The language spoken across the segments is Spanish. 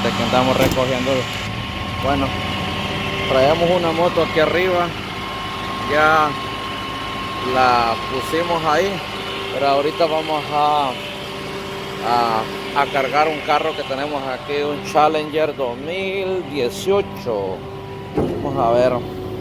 gente que andamos recogiendo. Bueno, traemos una moto aquí arriba, ya la pusimos ahí, pero ahorita vamos a cargar un carro que tenemos aquí, un Challenger 2018. Vamos a ver.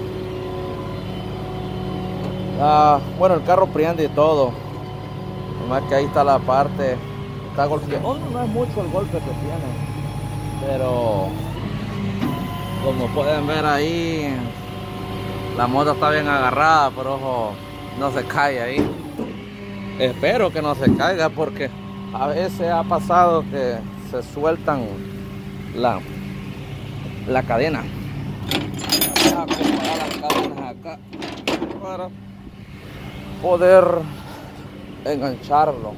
Bueno, el carro prende y todo, nomás que ahí está la parte, está golpeado. No es mucho el golpe que tiene, pero como pueden ver ahí, la moto está bien agarrada, pero ojo, no se cae ahí. Espero que no se caiga, porque a veces ha pasado que se sueltan la cadena. Voy a acomodar las cadenas acá para poder engancharlo.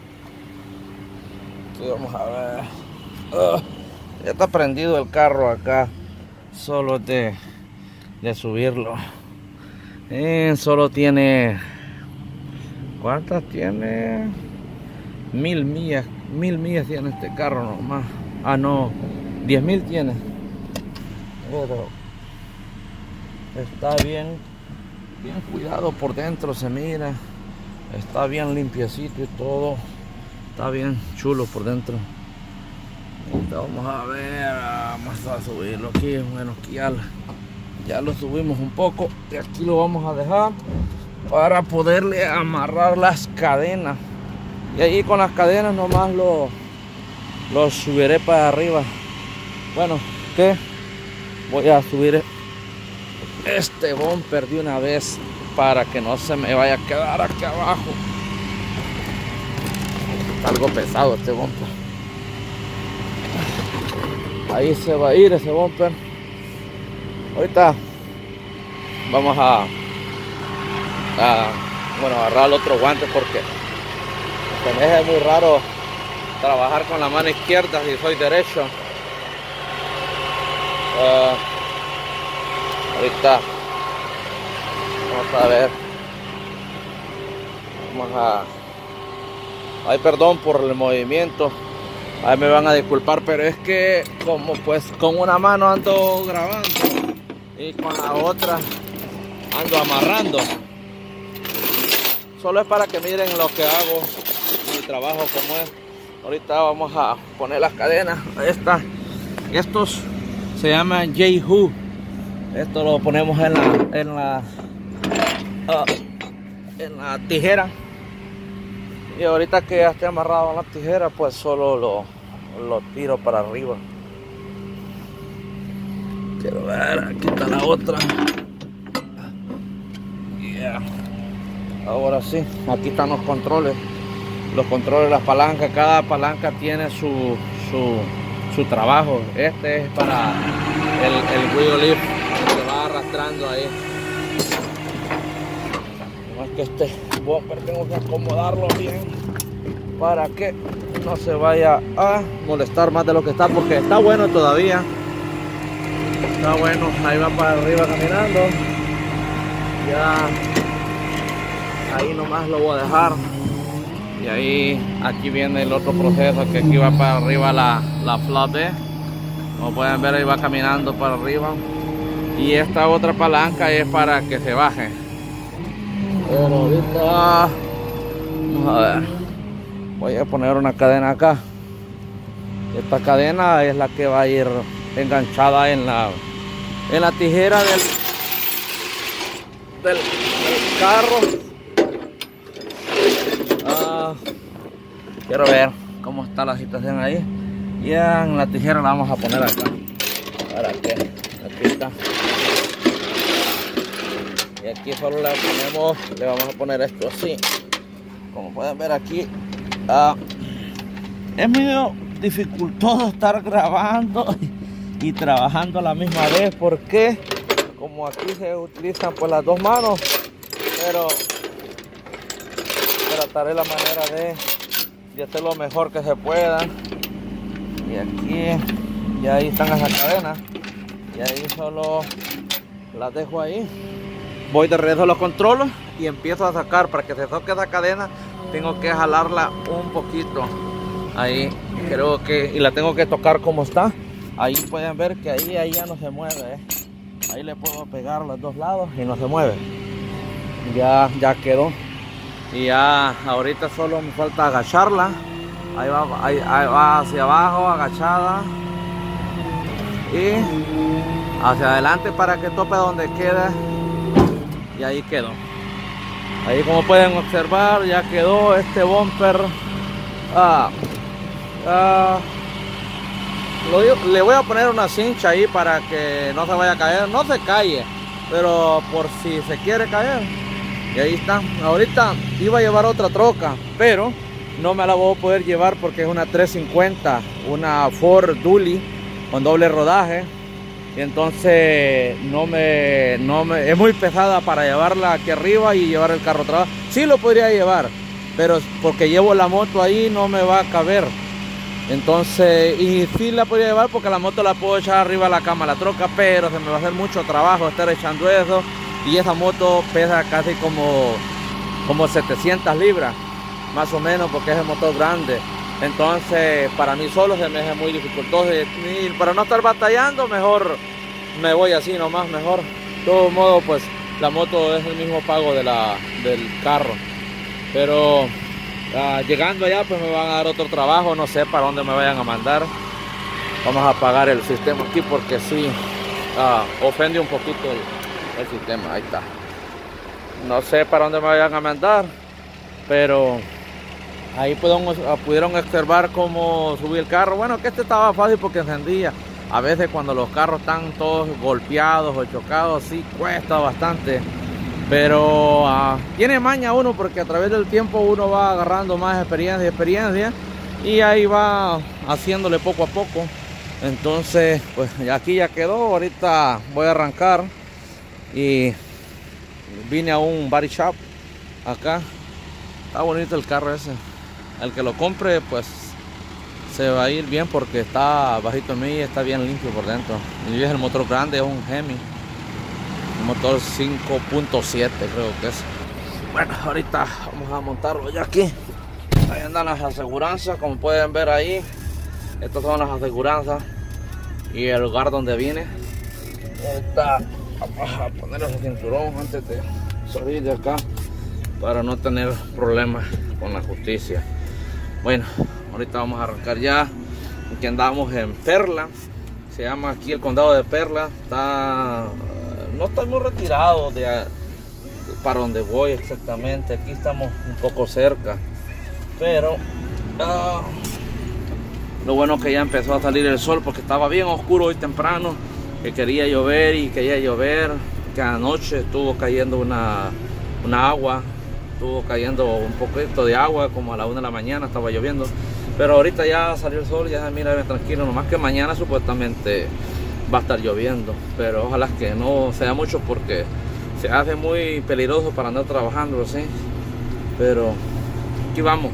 Aquí vamos a ver. Ya está prendido el carro acá, solo de subirlo. Solo tiene, ¿cuántas tiene? 1000 millas. 1000 millas tiene este carro nomás. No, 10.000 tiene. Pero está bien cuidado por dentro, se mira. Está bien limpiecito y todo. Está bien chulo por dentro. Vamos a ver, vamos a subirlo aquí. Bueno, aquí ya lo subimos un poco y aquí lo vamos a dejar para poderle amarrar las cadenas. Y ahí con las cadenas nomás lo subiré para arriba. Bueno, ¿qué? Voy a subir este bumper de una vez para que no se me vaya a quedar aquí abajo. Está algo pesado este bumper. Ahí se va a ir ese bumper. Ahorita vamos a agarrar el otro guante, porque se me es muy raro trabajar con la mano izquierda si soy derecho. Ahorita vamos a ver. Ay, perdón por el movimiento. Ahí me van a disculpar, pero es que como pues con una mano ando grabando y con la otra ando amarrando. Solo es para que miren lo que hago, mi trabajo como es. Ahorita vamos a poner las cadenas. Ahí está. Estos se llaman J-Hook. Esto lo ponemos en la tijera. Y ahorita que ya esté amarrado en la tijera, pues solo lo tiro para arriba. Quiero ver, aquí está la otra. Yeah. Ahora sí, aquí están los controles. Los controles, las palancas. Cada palanca tiene su trabajo. Este es para el wheel lift, que va arrastrando ahí. Es que este bumper tengo que acomodarlo bien para que no se vaya a molestar más de lo que está, porque está bueno todavía. Está bueno, ahí va para arriba caminando. Ya ahí nomás lo voy a dejar. Y ahí aquí viene el otro proceso, que aquí va para arriba la flap B. Como pueden ver, ahí va caminando para arriba. Y esta otra palanca es para que se baje. Pero ahorita vamos a ver, voy a poner una cadena acá. Esta cadena es la que va a ir enganchada en la tijera del carro. Quiero ver cómo está la situación ahí. Ya en la tijera la vamos a poner acá. ¿Para qué? Aquí está. Y aquí solo le vamos a poner esto así. Como pueden ver aquí, es medio dificultoso estar grabando y trabajando a la misma vez, porque como aquí se utilizan pues las dos manos, pero trataré la manera de hacer lo mejor que se pueda. Y aquí ya ahí están esas cadenas, y ahí solo las dejo ahí. Voy de regreso a los controles y empiezo a sacar. Para que se toque esa cadena tengo que jalarla un poquito ahí, creo que, y la tengo que tocar como está ahí pueden ver que ahí ya no se mueve, ahí le puedo pegar los dos lados y no se mueve. Ya quedó. Y ya ahorita solo me falta agacharla. Ahí va hacia abajo, agachada. Y hacia adelante para que tope donde quede. Y ahí quedó. Ahí, como pueden observar, ya quedó este bumper. Le voy a poner una cincha ahí para que no se vaya a caer. No se cae, pero por si se quiere caer. Y ahí está. Ahorita iba a llevar otra troca, pero no me la voy a poder llevar porque es una 350, una Ford Dually con doble rodaje. Y entonces es muy pesada para llevarla aquí arriba y llevar el carro atrás. Sí lo podría llevar, pero porque llevo la moto ahí no me va a caber. Entonces, y sí la podría llevar porque la moto la puedo echar arriba a la cama, la troca, pero se me va a hacer mucho trabajo estar echando eso. Y esa moto pesa casi como 700 libras, más o menos, porque es el motor grande. Entonces, para mí solo se me hace muy dificultoso. Y para no estar batallando, mejor me voy así nomás, mejor. De todos modos, pues la moto es el mismo pago del carro. Pero llegando allá, pues me van a dar otro trabajo. No sé para dónde me vayan a mandar. Vamos a apagar el sistema aquí porque sí ofende un poquito el sistema. Ahí está. No sé para dónde me vayan a mandar, pero ahí pudieron observar cómo subí el carro. Bueno, que este estaba fácil porque encendía. A veces cuando los carros están todos golpeados o chocados, sí cuesta bastante. Pero tiene maña uno, porque a través del tiempo uno va agarrando más experiencia y ahí va haciéndole poco a poco. Entonces, pues aquí ya quedó. Ahorita voy a arrancar y vine a un body shop acá. Está bonito el carro ese. El que lo compre, pues se va a ir bien porque está bajito en mí y está bien limpio por dentro. Y es el motor grande, es un Hemi, un motor 5.7 creo que es. Bueno, ahorita vamos a montarlo ya aquí. Ahí andan las aseguranzas, como pueden ver ahí. Estas son las aseguranzas y el lugar donde viene. Ahorita vamos a poner ese cinturón antes de salir de acá para no tener problemas con la justicia. Bueno, ahorita vamos a arrancar ya. Aquí andamos en Perla. Se llama aquí el condado de Perla. No estoy muy retirado para donde voy exactamente. Aquí estamos un poco cerca, pero lo bueno es que ya empezó a salir el sol porque estaba bien oscuro hoy temprano, que quería llover y quería llover, que anoche estuvo cayendo una agua, estuvo cayendo un poquito de agua como a la 1 de la mañana, estaba lloviendo, pero ahorita ya salió el sol, ya se mira bien tranquilo, nomás que mañana supuestamente va a estar lloviendo, pero ojalá que no sea mucho porque se hace muy peligroso para andar trabajando así. Pero aquí vamos.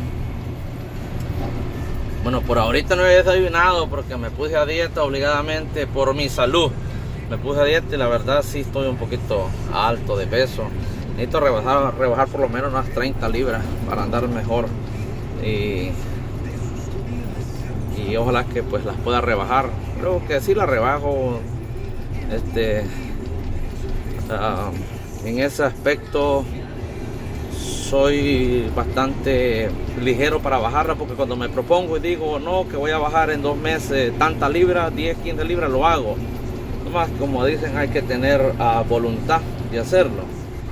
Bueno, por ahorita no he desayunado porque me puse a dieta obligadamente por mi salud. Me puse a dieta y la verdad sí estoy un poquito alto de peso. Necesito rebajar por lo menos unas 30 libras para andar mejor. Y ojalá que pues las pueda rebajar. Creo que sí las rebajo. En ese aspecto soy bastante ligero para bajarla, porque cuando me propongo y digo no, que voy a bajar en 2 meses tantas libras, 10, 15 libras, lo hago. Nomás, como dicen, hay que tener voluntad de hacerlo.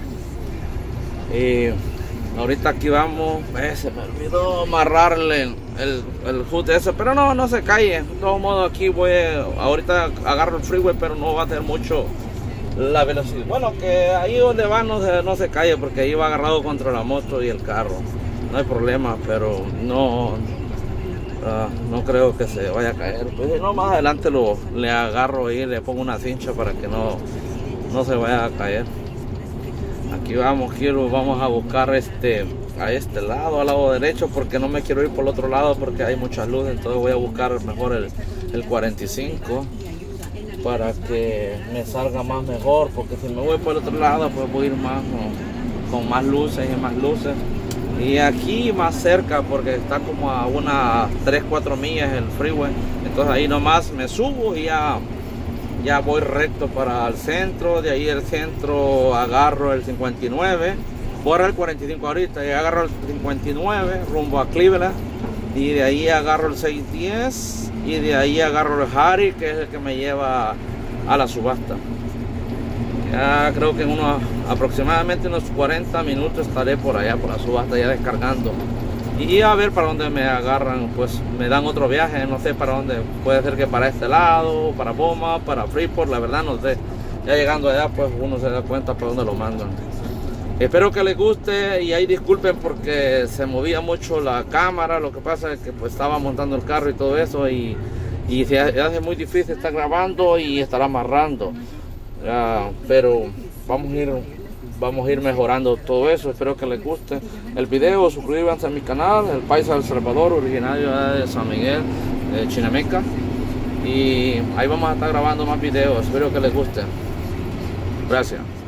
Y ahorita aquí vamos, se me olvidó amarrarle el hood ese, pero no se cae. De todos modos, aquí ahorita agarro el freeway, pero no va a tener mucho la velocidad. Bueno, que ahí donde va no se cae, porque ahí va agarrado contra la moto y el carro. No hay problema, pero no creo que se vaya a caer. Pues no, más adelante le agarro y le pongo una cincha para que no se vaya a caer. Aquí vamos a buscar a este lado, al lado derecho, porque no me quiero ir por el otro lado porque hay muchas luces. Entonces voy a buscar mejor el 45 para que me salga más mejor, porque si me voy por el otro lado pues voy a ir más con más luces y más luces, Y aquí más cerca, porque está como a unas 3-4 millas el freeway. Entonces ahí nomás me subo y ya voy recto para el centro. De ahí el centro agarro el 59. Voy el 45 ahorita y agarro el 59 rumbo a Cleveland. Y de ahí agarro el 610. Y de ahí agarro el Harry, que es el que me lleva a la subasta. Ya creo que en aproximadamente unos 40 minutos estaré por allá, por la subasta, ya descargando. Y a ver para dónde me agarran, pues me dan otro viaje, no sé para dónde. Puede ser que para este lado, para Boma, para Freeport, la verdad no sé. Ya llegando allá, pues uno se da cuenta para dónde lo mandan. Espero que les guste y ahí disculpen porque se movía mucho la cámara. Lo que pasa es que pues estaba montando el carro y todo eso y se hace muy difícil estar grabando y estar amarrando. Pero vamos a ir mejorando todo eso. Espero que les guste el video. Suscríbanse a mi canal, El Paisa del Salvador, originario de San Miguel, Chinameca. Y ahí vamos a estar grabando más videos. Espero que les guste. Gracias.